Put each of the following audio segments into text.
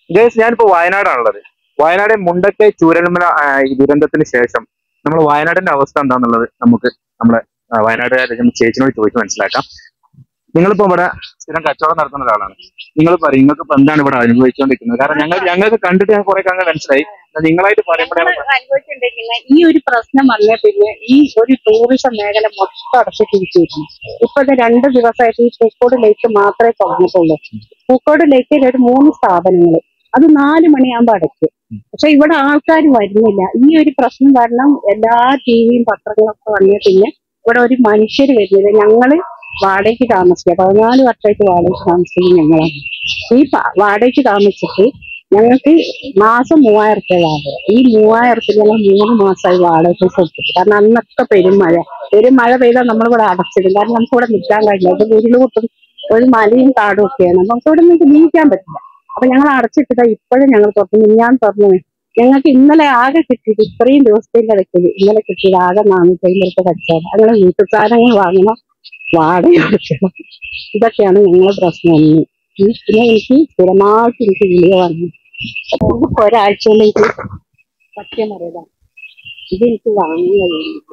Guys ഞാനിപ്പോ വയനാടാണുള്ളത്. വയനാട് മുണ്ടക്കൈ ചൂരൽമല ദുരന്തത്തിന് ശേഷം നമ്മൾ വയനാടിന്റെ അവസ്ഥ എന്താണെന്നുള്ളത് നമുക്ക് നമ്മളെ വയനാട്ടുകാരെ ചേച്ചിനോട് ചോദിച്ച് മനസ്സിലാക്കാം. നിങ്ങളിപ്പോ ഇവിടെ സ്ഥിരം കച്ചവടം നടത്തുന്ന ഒരാളാണ്. നിങ്ങൾ പറയും നിങ്ങൾക്ക് ഇപ്പൊ എന്താണ് ഇവിടെ അനുഭവിച്ചുകൊണ്ടിരിക്കുന്നത്? കാരണം ഞങ്ങൾക്ക് കണ്ടിട്ട് ഞാൻ കുറെ അങ്ങ് മനസ്സിലായി. നിങ്ങളായിട്ട് പറയുമ്പോഴാണ് അനുഭവിച്ചുകൊണ്ടിരിക്കുന്ന ഈ ഒരു പ്രശ്നം വന്നേ പിന്നെ ഈ ഒരു ടൂറിസം മേഖല മൊത്തം അടച്ചിട്ടിരിക്കുന്നു. ഇപ്പൊ ഇത് 2 ദിവസമായിട്ട് ഈ പൂക്കോട് ലേക്ക് മാത്രമേ തുറന്നിട്ടുള്ളൂ. പൂക്കോട് ലേക്കിൽ ഒരു 3 സ്ഥാപനങ്ങൾ, അത് 4 മണിയാകുമ്പോ അടയ്ക്കും. പക്ഷെ ഇവിടെ ആൾക്കാർ വരുന്നില്ല. ഈ ഒരു പ്രശ്നം കാരണം എല്ലാ ടിവിയും പത്രങ്ങളൊക്കെ വന്നേ പിന്നെ ഇവിടെ ഒരു മനുഷ്യർ വരുന്നില്ല. ഞങ്ങള് വാടകയ്ക്ക് താമസിക്കുക, 14 വർഷമായിട്ട് വാടകയ്ക്ക് താമസിക്കുന്നത് ഞങ്ങളാണ്. ഈ വാടകയ്ക്ക് താമസിച്ചിട്ട് ഞങ്ങൾക്ക് മാസം 3000 രൂപ വാടക. ഈ 3000 ഞങ്ങൾ 3 മാസമായി വാടക കൊടുത്തിട്ട്. കാരണം അന്നൊക്കെ പെരുമഴ പെയ്താൽ നമ്മളിവിടെ അടച്ചിടും. കാരണം നമുക്ക് ഇവിടെ നിൽക്കാൻ കഴിയില്ല. ഇത് ഉരുളുപൊട്ടും ഒരു മലയും കാടും ഒക്കെയാണ്. നമുക്ക് ഇവിടെ നിന്ന് ജീവിക്കാൻ പറ്റില്ല. അപ്പൊ ഞങ്ങൾ അടച്ചിട്ടില്ല. ഇപ്പോഴും ഞങ്ങൾ തുറന്നു. ഞാൻ പറഞ്ഞു ഞങ്ങൾക്ക് ഇന്നലെ ആകെ കിട്ടിയത് ഇത്രയും ദിവസത്തിന്റെ ഇടയ്ക്ക് ഇന്നലെ കിട്ടിയത് ആകെ 450 കച്ചവടം. അങ്ങനെ വീട്ടുസാധനങ്ങൾ വാങ്ങണം, വാടക കൊടുക്കണം. ഇതൊക്കെയാണ് ഞങ്ങളുടെ പ്രശ്നം. പിന്നെ എനിക്ക് സ്ഥിരമായിട്ട് എനിക്ക് വിളിയ വന്നു. ഒരാഴ്ച കൊണ്ട് എനിക്ക് സത്യം അറിയാം ഇതെനിക്ക് വാങ്ങാൻ കഴിയില്ല.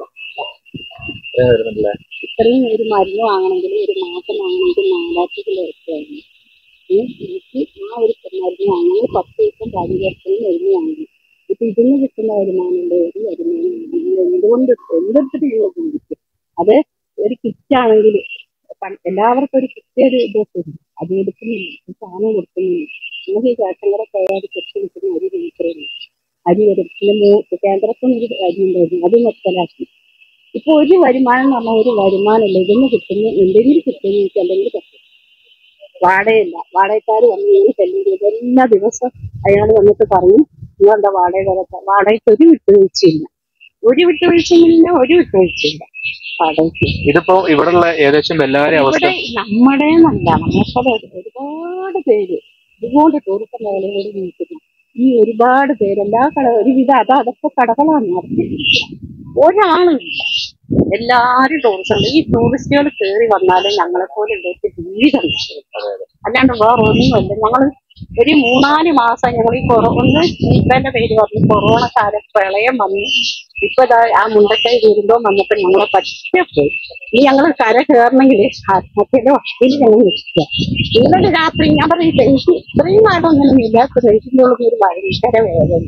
ഇത്രയും ഒരു മരുന്ന് വാങ്ങണമെങ്കിൽ ഒരു മാസം വാങ്ങണമെങ്കിൽ 4000 ഉറുപ്പികയായിരുന്നു. എനിക്ക് ആ ഒരു മരുന്ന് വാങ്ങി 10 ദിവസം കാര്യത്തിന് മരുന്ന് വാങ്ങി. ഇപ്പൊ ഇതിന് കിട്ടുന്ന വരുമാനമുണ്ട്, ഒരു വരുമാനം എന്തുകൊണ്ട് എന്തെടുത്തിട്ട് ഞങ്ങൾ ചിന്തിക്കും. അത് ഒരു കിറ്റാണെങ്കിൽ എല്ലാവർക്കും ഒരു കിറ്റ് ഒരു ഇതൊക്കെ അത് എടുക്കുന്നില്ല, സാധനം കൊടുക്കുന്നില്ല. നമുക്ക് ഈ ചേട്ടങ്കര കയറി കെട്ടി കിട്ടുന്ന അരി കഴിക്കുന്നില്ല. അരി വരും. പിന്നെ കേന്ദ്രത്തിൽ ഒരു അരി ഉണ്ടായിരുന്നു, അത് നിർത്തലാക്കി. ഇപ്പൊ ഒരു വരുമാനം എന്ന് പറഞ്ഞാൽ ഒരു വരുമാനമില്ല. ഇതിന് കിട്ടുന്ന എന്തെങ്കിലും കിട്ടുന്ന എനിക്ക് അല്ലെങ്കിൽ പറ്റും. വാടകയില്ല. വാടകക്കാർ വന്ന് ഇങ്ങനെ ചെല്ലുന്നത് എല്ലാ ദിവസം അയാൾ വന്നിട്ട് പറയും നിങ്ങളെന്താ വാടകയ്ക്ക് ഒരു വിട്ടുവീഴ്ചയില്ല. ഒരു വിട്ടുവീഴ്ചയില്ല. വാടകയ്ക്ക് ഇതിപ്പോ ഇവിടെയുള്ള ഏകദേശം എല്ലാവരും ഇവിടെ നമ്മുടേന്നല്ല, നമ്മളെ ഒരുപാട് പേര് ഇതുകൊണ്ട് ടൂറിസം മേഖലയോട് നിൽക്കുന്നു. ഈ ഒരുപാട് പേര് എല്ലാ ഒരുവിധം അതൊക്കെ കടകളാണ് നടത്തിയിരിക്കുക. ഒരാളുമില്ല, എല്ലാരും ടൂറിസം. ഈ ടൂറിസ്റ്റുകൾ കയറി വന്നാലും ഞങ്ങളെപ്പോലെ ഉള്ളവർക്ക് ജീവിതം അല്ലാണ്ട് വേറെ ഒന്നുമല്ല. ഞങ്ങൾ ഒരു 3-4 മാസം ഞങ്ങൾ ഈ നിപ്പന്റെ പേര് പറഞ്ഞു കൊറോണ കാലം പ്രളയം വന്നു. ഇപ്പൊ ആ മുണ്ടക്കൈ ദുരന്തം വന്നപ്പോ ഞങ്ങളെ പറ്റപ്പോയി. ഈ ഞങ്ങൾ കര കയറണമെങ്കിൽ ആത്മഹത്യയുടെ വക്കീൽ ഞങ്ങൾ നിൽക്കുക. ഇന്നലെ രാത്രി ഞാൻ പറയും എനിക്ക് ഇത്രയും നാളൊന്നും ഇല്ലാത്ത റേറ്റിന്റെ ഉള്ളിൽ ഒരു ഭയങ്കര വേദന.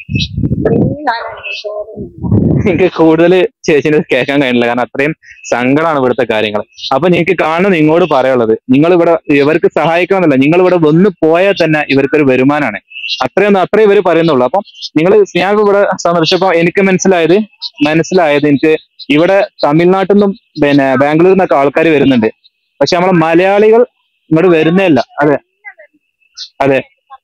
എനിക്ക് കൂടുതൽ ചേച്ചിനെ കേൾക്കാൻ കഴിയില്ല. കാരണം അത്രയും സങ്കടമാണ് ഇവിടുത്തെ കാര്യങ്ങൾ. അപ്പൊ നിങ്ങൾക്ക് കാണുന്നത് ഇങ്ങോട്ട് പറയാനുള്ളത്, നിങ്ങൾ ഇവിടെ ഇവർക്ക് സഹായിക്കണമെന്നല്ല, നിങ്ങൾ ഇവിടെ വന്ന് പോയാൽ തന്നെ ഇവർക്കൊരു വരുമാനമാണ്. അത്രേ ഇവർ പറയുന്നുള്ളൂ. അപ്പം നിങ്ങൾ ഞാൻ ഇവിടെ സന്ദർശിച്ചപ്പോ എനിക്ക് മനസ്സിലായത് എനിക്ക് ഇവിടെ തമിഴ്നാട്ടിൽ നിന്നും പിന്നെ ബാംഗ്ലൂരിൽ നിന്നൊക്കെ ആൾക്കാർ വരുന്നുണ്ട്. പക്ഷെ നമ്മളെ മലയാളികൾ ഇങ്ങോട്ട് വരുന്നേ ഇല്ല. അതെ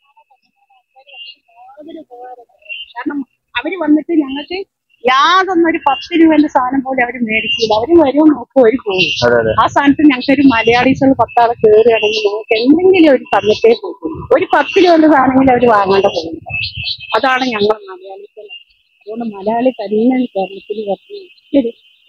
കാരണം അവര് വന്നിട്ട് ഞങ്ങൾക്ക് യാതൊന്നൊരു 10 രൂപന്റെ സാധനം പോലും അവര് മേടിക്കില്ല. അവര് വരും, നോക്കും, അവര് പോകും. ആ സ്ഥാനത്ത് ഞങ്ങൾക്ക് ഒരു മലയാളീസുകൾ 10 ആളെ കയറുകയാണെങ്കിൽ ഞങ്ങൾക്ക് എന്തെങ്കിലും ഒരു തന്നിട്ടേ പോകും. ഒരു 10 രൂപന്റെ സാധനങ്ങളിൽ അവര് വാങ്ങാണ്ട് പോകും. അതാണ് ഞങ്ങൾ മലയാളികൾ. അതുകൊണ്ട് മലയാളി തന്നെ കേരളത്തിൽ ഒത്തിരി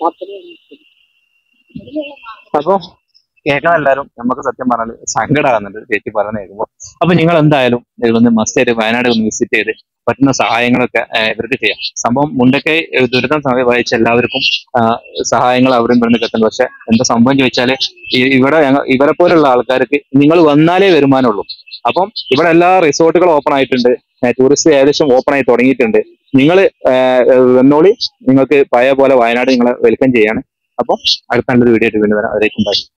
അപ്പൊ കേൾക്കാൻ എല്ലാവരും നമുക്ക് സത്യം പറഞ്ഞാൽ സങ്കടമാകുന്നുണ്ട് ചേച്ചി പറഞ്ഞു കേൾക്കുമ്പോ. അപ്പൊ നിങ്ങൾ എന്തായാലും ഒന്ന് മസ്റ്റായിട്ട് വയനാട് ഒന്ന് വിസിറ്റ് ചെയ്ത് പറ്റുന്ന സഹായങ്ങളൊക്കെ ഇവർക്ക് ചെയ്യാം. സംഭവം മുണ്ടക്കൈ ദുരിതം വഹിച്ച എല്ലാവർക്കും സഹായങ്ങൾ അവരും ഇവിടുന്ന് കിട്ടുന്നു. പക്ഷെ എന്താ സംഭവം ചോദിച്ചാല് ഇവരെ പോലുള്ള ആൾക്കാർക്ക് നിങ്ങൾ വന്നാലേ വരുമാനമുള്ളൂ. അപ്പം ഇവിടെ എല്ലാ റിസോർട്ടുകളും ഓപ്പൺ ആയിട്ടുണ്ട്. ടൂറിസ്റ്റ് ഏകദേശം ഓപ്പൺ ആയി തുടങ്ങിയിട്ടുണ്ട്. നിങ്ങൾ വന്നോളി, നിങ്ങൾക്ക് പഴയ പോലെ വയനാട് നിങ്ങളെ വെൽക്കം ചെയ്യാണ്. അപ്പം അടുത്ത നല്ലൊരു വീഡിയോ ആയിട്ട് വീണ്ടും വരാം. അതിലേക്കും ബൈ.